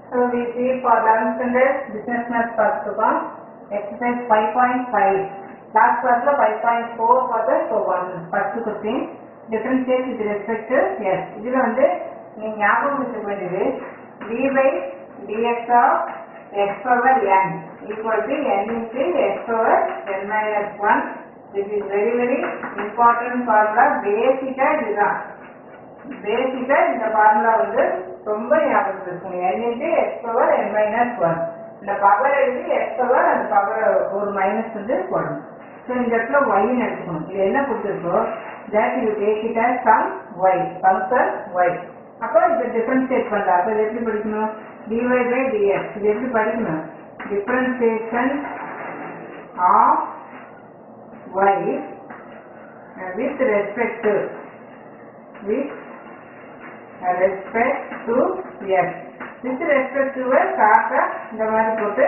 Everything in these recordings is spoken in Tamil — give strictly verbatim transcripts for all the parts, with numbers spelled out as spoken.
So we see for eleventh standard business math பார்த்துக்கோம் exercise five point five last classல five point four பார்த்தா so one first question differentiate with respect to s இதுல வந்து நீங்க ஞாபகம் வச்சுக்க வேண்டியது d by dx of x power n equal to n into x power n minus one. This is very very important formula. basic இதுதான் basic இந்த formula வந்து ரொம்ப ஞாபகம் வச்சுக்கணும். n into x power n minus one இந்த பவர் எழுதி x power அந்த பவர் ஒரு மைனஸ் வந்து போடணும். ஸோ இந்த இடத்துல y ன்னு எடுக்கணும். இது என்ன கொடுத்துருக்கோ that you take it as some y function y. அப்போ இதை டிஃபரன்ஷியேட் பண்ணலாம். அப்போ இது எப்படி படிக்கணும்? dy by dx இது எப்படி படிக்கணும்? Differentiation of y with respect to with respect to s with respect to a காக்க இந்த மாதிரி போட்டு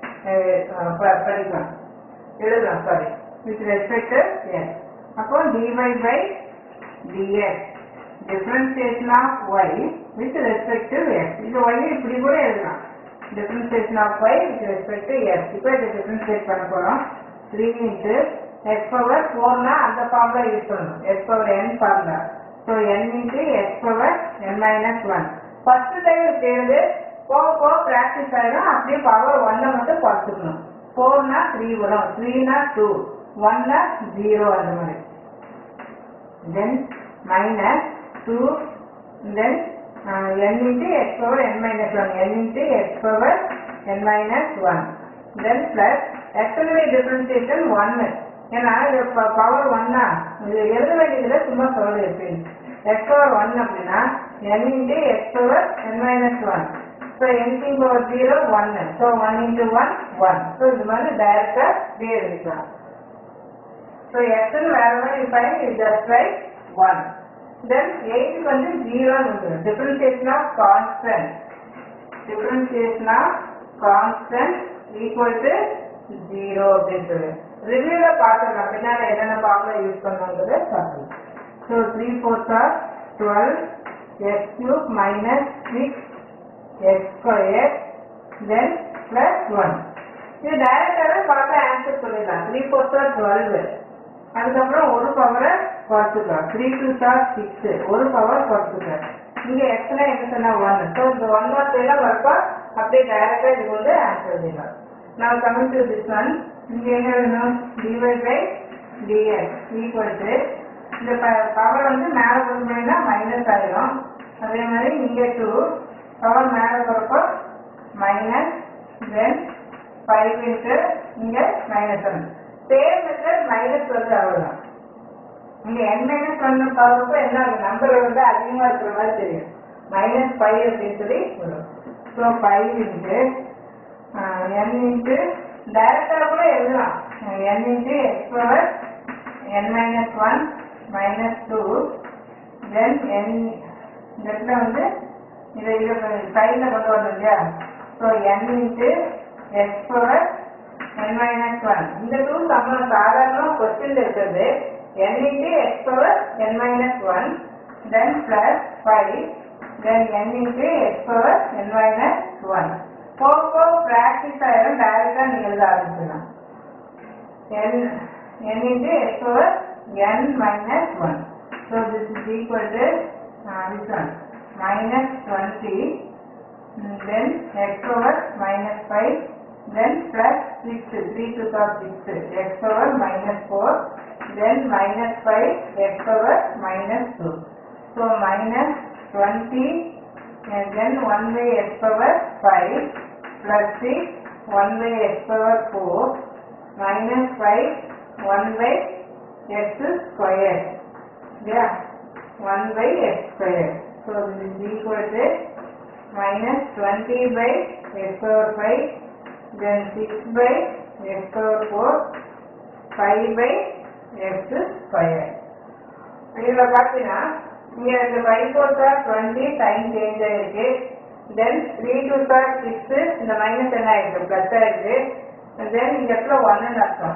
படிக்கலாம் எழுதலாம் sorry with respect to s. அப்போ dy by dx differentiation of y with respect to s. இது y இப்படி கூட எழுதலாம் differentiation of y with respect to s. இப்போ இதை differentiate பண்ண போறோம். three into x power four னா அந்த ஃபார்முலா யூஸ் பண்ணணும். x power n formula. So n into x power n minus one. First time செய்யறது போக போக பிராக்டிஸ் ஆயிடும். அப்படியே பவர் ஒன்னை மட்டும் குறைச்சிக்கணும். four னா three வரும், three னா two, one னா zero அந்த மாதிரி. Then minus two, then uh, n into x power n minus one, n into x power n minus one. Then plus actually differentiation one. ஏன்னா இது பவர் ஒன்னா இது எழுத வேண்டியதுல சும்மா சொல்ல இருப்பேன். x power one அப்படின்னா n into x power n minus one. So n power zero one. So one into one one. So இது மாதிரி டைரக்டா இப்படியே எழுதிக்கலாம். So x ன்னு வேற மாதிரி find is just like one. Then eight க்கு வந்து zero ன்னு differentiation of constant. Differentiation of constant equal to zero அப்படின்னு ரிவ்யூல பார்த்துக்கலாம். பின்னாடி என்னென்ன ஃபார்முலா யூஸ் பண்ணுங்கிறத பார்க்கலாம். So three fourth are twelve x cube minus six x square then plus one. இது டைரக்டாகவே பார்த்தா ஆன்சர் சொல்லிடலாம். த்ரீ ஃபோர்த் ஆர் டுவெல் அதுக்கப்புறம் ஒரு பவரை குறைச்சிக்கலாம். த்ரீ டூ ஆர் சிக்ஸ் ஒரு பவர் குறைச்சிக்கலாம். இங்கே எக்ஸ்னா என்ன சொன்னா ஒன். ஸோ இந்த ஒன் மார்க் எல்லாம் வரப்போ அப்படியே டைரக்டாக இது வந்து ஆன்சர் எழுதிடலாம். Now coming to this one, இங்கே என்ன வேணும்? dy by dx equal to இந்த பவர் வந்து மேலே கொடுத்தீங்கன்னா மைனஸ் ஆயிடும். அதே மாதிரி இங்கே டூ பவர் மேலே போகிறப்போ மைனஸ் தென் ஃபைவ் இன்ட்டு இங்கே minus one. Same method minus வந்து அவ்வளோதான். இங்கே என் மைனஸ் ஒன்று பார்க்குறப்போ என்ன ஆகும்? நம்பர் வந்து அதிகமாக இருக்கிற மாதிரி தெரியும். மைனஸ் ஃபைவ் அப்படின்னு சொல்லி வரும். So five into n into டைரக்டாக கூட எழுதலாம். n into x power n minus one minus two then n இந்த இடத்துல வந்து இதை இதை சைடில் கொண்டு வரணும் இல்லையா? So n into x power n minus one. இந்த டூ நம்ம சாதாரணமாக கொஸ்டின் இருக்கிறது n into x power n minus one then plus five then n into x power n minus one. போக பிராக்டிஸ் ஆயிரும். டைரக்டா நீங்க எழுத ஆரம்பிச்சிடலாம். n n into x power n minus one. So this is equal to uh, this one minus twenty then x power minus five then plus six three to the six x power minus four then minus five x power minus two. So minus twenty and then one by x power five plus six one by x power four minus five one by x square. Yeah, one by x square. So this is equal to minus twenty by x power five then six by x power four five by x square. இதில் பார்த்தீங்கன்னா இங்கே இந்த five four are twenty time change ஆகிருக்கு. Then three two are six இந்த மைனஸ் என்ன ஆயிருக்கு? ப்ளஸ் ஆயிருக்கு. தென் இந்த இடத்துல ஒன்னு அர்த்தம்.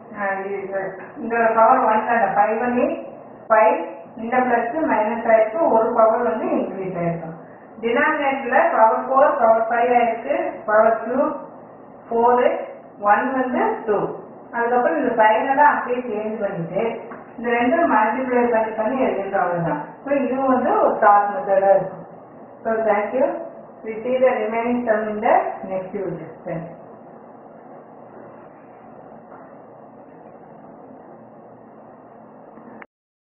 இந்த பவர் ஒன் தானே ஃபைவ் பண்ணி ஃபைவ் இந்த ப்ளஸ் மைனஸ் ஆயிருக்கு. ஒரு பவர் வந்து இன்க்ரீஸ் ஆயிருக்கும். டினாமினேட்டர்ல பவர் ஃபோர் பவர் ஃபைவ் ஆயிருக்கு, பவர் டூ ஃபோரு ஒன் வந்து டூ. அதுக்கப்புறம் இந்த ஃபைனலாக அப்படியே சேஞ்ச் பண்ணிட்டு இந்த ரெண்டும் மல்டிப்ளை பண்ணி பண்ணி எழுதிட்டோம் அவ்வளோதான். ஸோ இதுவும் வந்து ஒரு ஷார்ட் மெத்தடாக இருக்கும். So thank you. We see the remaining sum in the next video.